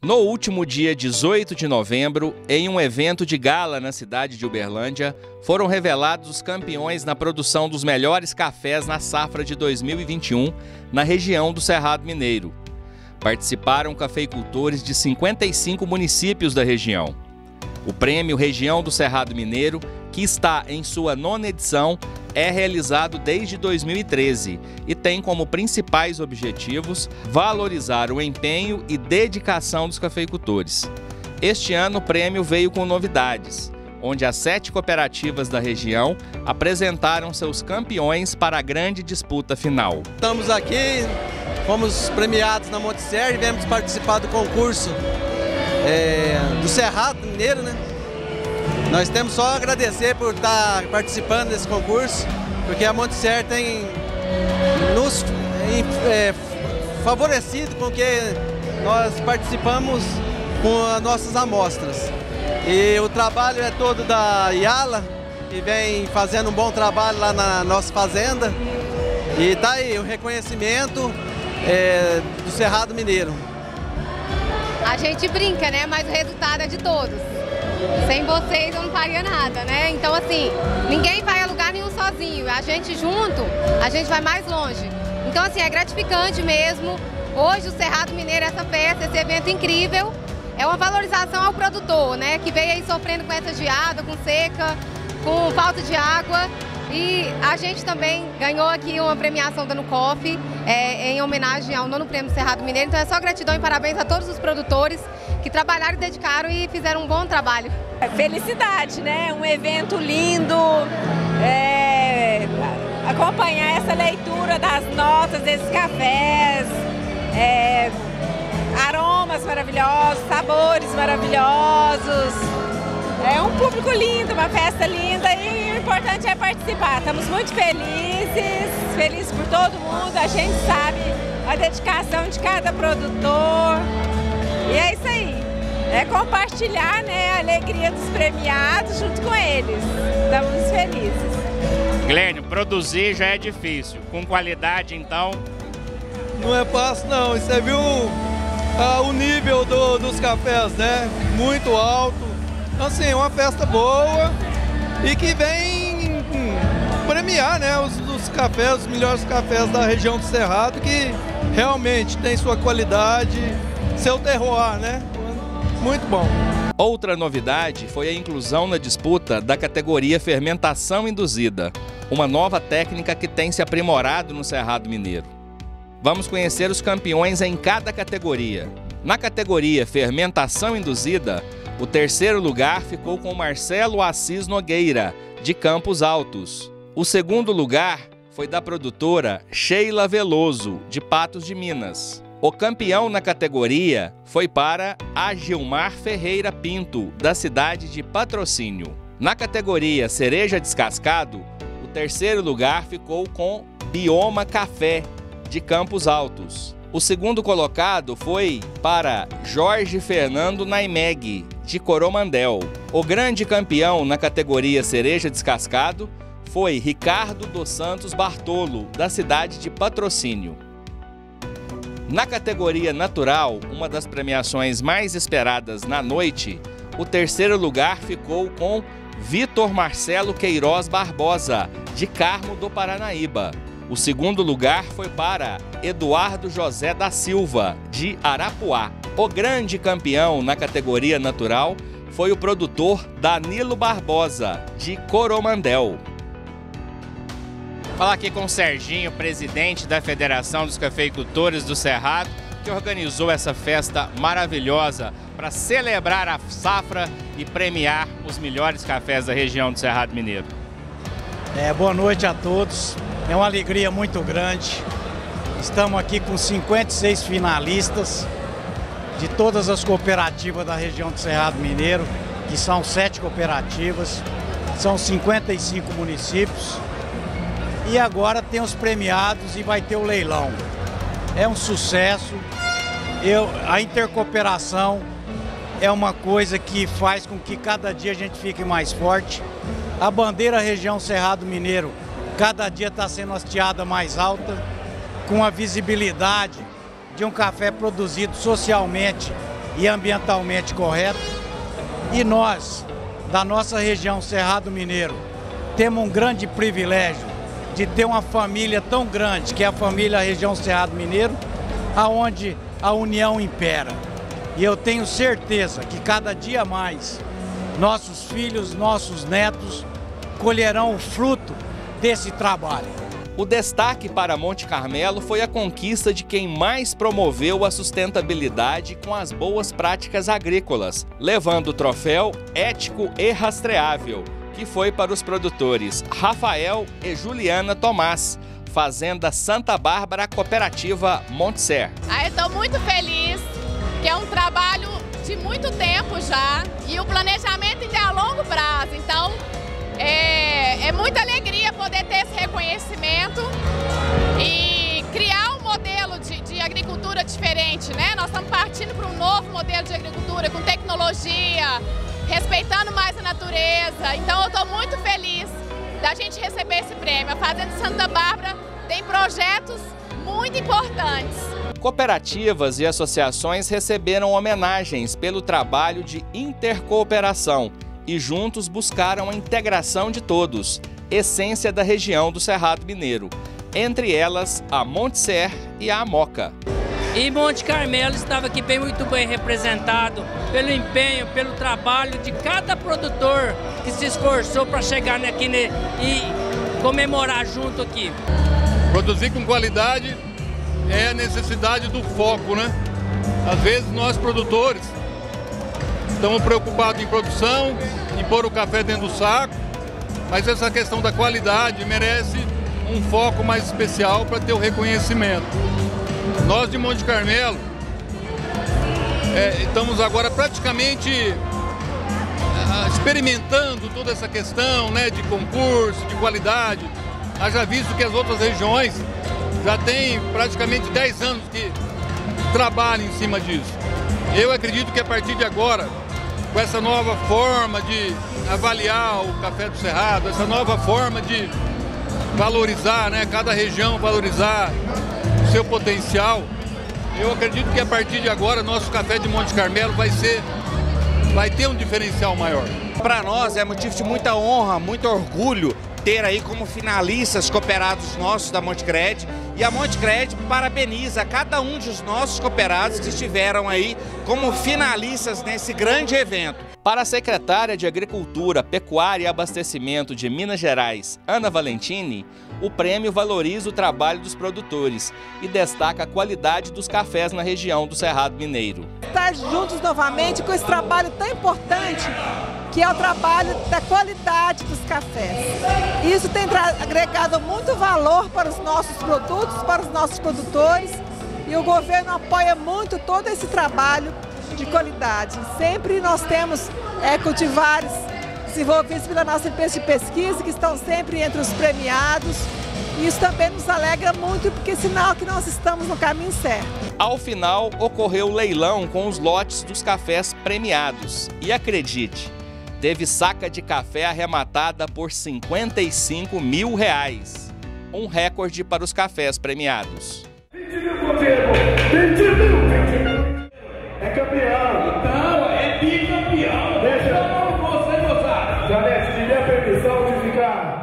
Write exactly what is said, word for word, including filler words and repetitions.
No último dia dezoito de novembro, em um evento de gala na cidade de Uberlândia, foram revelados os campeões na produção dos melhores cafés na safra de dois mil e vinte e um, na região do Cerrado Mineiro. Participaram cafeicultores de cinquenta e cinco municípios da região. O prêmio Região do Cerrado Mineiro, que está em sua nona edição, é realizado desde dois mil e treze e tem como principais objetivos valorizar o empenho e dedicação dos cafeicultores. Este ano o prêmio veio com novidades, onde as sete cooperativas da região apresentaram seus campeões para a grande disputa final. Estamos aqui, fomos premiados na Monticello e viemos participar do concurso é, do Cerrado Mineiro, né? Nós temos só a agradecer por estar participando desse concurso, porque a Monticello tem nos é, favorecido com que nós participamos com as nossas amostras. E o trabalho é todo da Yala, que vem fazendo um bom trabalho lá na nossa fazenda. E tá aí o reconhecimento é, do Cerrado Mineiro. A gente brinca, né? Mas o resultado é de todos. Sem vocês eu não faria nada, né? Então, assim, ninguém vai a lugar nenhum sozinho. A gente junto, a gente vai mais longe. Então, assim, é gratificante mesmo. Hoje o Cerrado Mineiro, essa festa, esse evento incrível, é uma valorização ao produtor, né? Que veio aí sofrendo com essa geada, com seca, com falta de água. E a gente também ganhou aqui uma premiação da Nucoff, é, em homenagem ao nono prêmio Cerrado Mineiro. Então é só gratidão e parabéns a todos os produtores que trabalharam e dedicaram e fizeram um bom trabalho. Felicidade, né? Um evento lindo, é, acompanhar essa leitura das notas desses cafés, é, aromas maravilhosos, sabores maravilhosos. É um público lindo, uma festa linda e o importante é participar. Estamos muito felizes, felizes por todo mundo, a gente sabe a dedicação de cada produtor. E é isso aí, é compartilhar, né, a alegria dos premiados junto com eles. Estamos felizes. Glênio, produzir já é difícil, com qualidade então? Não é fácil não, você viu ah, o nível do, dos cafés, né? Muito alto. Então, assim, uma festa boa e que vem hum, premiar, né, os, os cafés, os melhores cafés da região do Cerrado, que realmente tem sua qualidade, seu terroir, né? Muito bom. Outra novidade foi a inclusão na disputa da categoria Fermentação Induzida, uma nova técnica que tem se aprimorado no Cerrado Mineiro. Vamos conhecer os campeões em cada categoria. Na categoria Fermentação Induzida, o terceiro lugar ficou com Marcelo Assis Nogueira, de Campos Altos. O segundo lugar foi da produtora Sheila Veloso, de Patos de Minas. O campeão na categoria foi para a Gilmar Ferreira Pinto, da cidade de Patrocínio. Na categoria Cereja Descascado, o terceiro lugar ficou com Bioma Café, de Campos Altos. O segundo colocado foi para Jorge Fernando Naimeg, de Coromandel. O grande campeão na categoria Cereja Descascado foi Ricardo dos Santos Bartolo, da cidade de Patrocínio. Na categoria Natural, uma das premiações mais esperadas na noite, o terceiro lugar ficou com Vitor Marcelo Queiroz Barbosa, de Carmo do Paranaíba. O segundo lugar foi para Eduardo José da Silva, de Arapuá. O grande campeão na categoria natural foi o produtor Danilo Barbosa, de Coromandel. Vou falar aqui com o Serginho, presidente da Federação dos Cafeicultores do Cerrado, que organizou essa festa maravilhosa para celebrar a safra e premiar os melhores cafés da região do Cerrado Mineiro. É, boa noite a todos. É uma alegria muito grande. Estamos aqui com cinquenta e seis finalistas de todas as cooperativas da região do Cerrado Mineiro, que são sete cooperativas, são cinquenta e cinco municípios. E agora tem os premiados e vai ter o leilão. É um sucesso. Eu, a intercooperação é uma coisa que faz com que cada dia a gente fique mais forte. A bandeira região Cerrado Mineiro cada dia está sendo hasteada mais alta, com a visibilidade de um café produzido socialmente e ambientalmente correto. E nós, da nossa região Cerrado Mineiro, temos um grande privilégio de ter uma família tão grande, que é a família região Cerrado Mineiro, aonde a união impera. E eu tenho certeza que cada dia mais nossos filhos, nossos netos colherão o fruto desse trabalho. O destaque para Monte Carmelo foi a conquista de quem mais promoveu a sustentabilidade com as boas práticas agrícolas, levando o troféu ético e rastreável, que foi para os produtores Rafael e Juliana Tomás, Fazenda Santa Bárbara Cooperativa Montser. Ah, eu estou muito feliz, que é um trabalho de muito tempo já e o planejamento ainda é a longo prazo, então é, é muita alegria poder ter esse reconhecimento e criar um modelo de, de agricultura diferente, né? Nós estamos partindo para um novo modelo de agricultura com tecnologia, respeitando mais a natureza, então eu estou muito feliz da gente receber esse prêmio. A Fazenda Santa Bárbara tem projetos muito importantes. Cooperativas e associações receberam homenagens pelo trabalho de intercooperação e juntos buscaram a integração de todos, essência da região do Cerrado Mineiro, entre elas a Montser e a Amoca. E Monte Carmelo estava aqui bem, muito bem representado pelo empenho, pelo trabalho de cada produtor que se esforçou para chegar aqui e comemorar junto aqui. Produzir com qualidade é a necessidade do foco, né? Às vezes nós produtores estamos preocupados em produção, em pôr o café dentro do saco, mas essa questão da qualidade merece um foco mais especial para ter o reconhecimento. Nós de Monte Carmelo é, estamos agora praticamente é, experimentando toda essa questão, né, de concurso, de qualidade. Haja visto que as outras regiões já têm praticamente dez anos que trabalham em cima disso. Eu acredito que a partir de agora, com essa nova forma de avaliar o café do Cerrado, essa nova forma de valorizar, né, cada região valorizar o seu potencial, eu acredito que a partir de agora nosso café de Monte Carmelo vai ser, vai ter um diferencial maior. Para nós é motivo de muita honra, muito orgulho ter aí como finalistas cooperados nossos da Montcred, e a Montcred parabeniza cada um dos nossos cooperados que estiveram aí como finalistas nesse grande evento. Para a secretária de Agricultura, Pecuária e Abastecimento de Minas Gerais, Ana Valentini, o prêmio valoriza o trabalho dos produtores e destaca a qualidade dos cafés na região do Cerrado Mineiro. Estar juntos novamente com esse trabalho tão importante, que é o trabalho da qualidade dos cafés. Isso tem agregado muito valor para os nossos produtos, para os nossos produtores, e o governo apoia muito todo esse trabalho de qualidade. Sempre nós temos é, cultivares desenvolvidos pela nossa empresa de pesquisa, que estão sempre entre os premiados, e isso também nos alegra muito, porque é sinal que nós estamos no caminho certo. Ao final, ocorreu o leilão com os lotes dos cafés premiados. E acredite, teve saca de café arrematada por cinquenta e cinco mil reais. Um recorde para os cafés premiados. É campeão. Então, é bicampeão. Deixa você gozar. Janete, me dê a permissão de ficar